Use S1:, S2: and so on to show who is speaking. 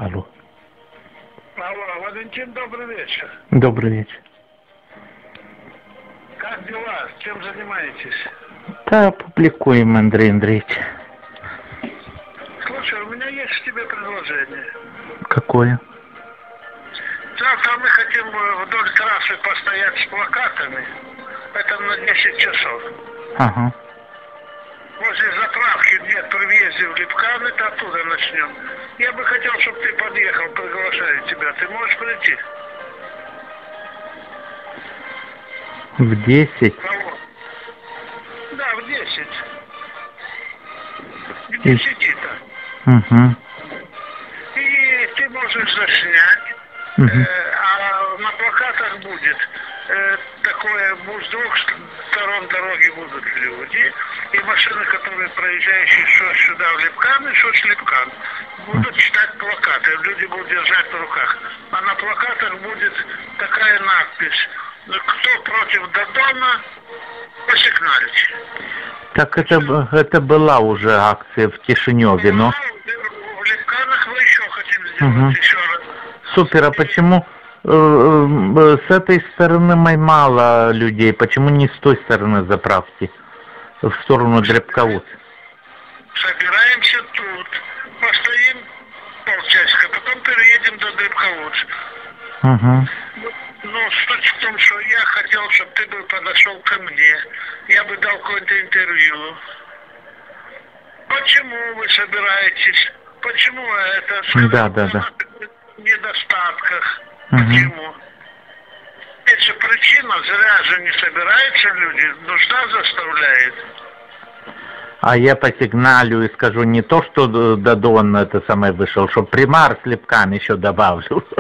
S1: Алло.
S2: Алло, Валентин, добрый вечер.
S1: Добрый вечер.
S2: Как дела? Чем занимаетесь?
S1: Да, публикуем, Андрей Андреевич.
S2: Слушай, у меня есть к тебе предложение.
S1: Какое?
S2: Завтра мы хотим вдоль трассы постоять с плакатами. Это на 10 часов.
S1: Ага.
S2: Возле заправки, где при въезде в Липкан, это оттуда начнем. Я бы хотел, чтобы ты подъехал, приглашаю тебя. Ты можешь прийти?
S1: В 10?
S2: Алло. Да, в 10. К 10-то.
S1: Угу.
S2: И ты можешь заснять.
S1: Угу.
S2: А на плакатах будет такое, с двух сторон дороги будут люди, и машины, которые проезжающие что сюда в Липкан и что с Липкан, будут читать плакаты, люди будут держать в руках. А на плакатах будет такая надпись: кто против Додона, посигнальте.
S1: Так это была уже акция в Кишиневе, но...
S2: В Липканах мы еще хотим сделать еще раз.
S1: Супер, а почему с этой стороны мало людей? Почему не с той стороны заправки? В сторону Дребковуц?
S2: Собираемся тут, постоим полчасика, потом переедем до Дребковуц.
S1: Угу.
S2: Но суть в том, что я хотел, чтобы ты бы подошел ко мне. Я бы дал какое-то интервью. Почему вы собираетесь? Почему это?
S1: Да.
S2: Недостатках. Почему? Есть же причина, зря же не собираются люди, нужда заставляет.
S1: А я посигналю и скажу не то, что Додон это самое вышел, что Примар с Липкан еще добавлю.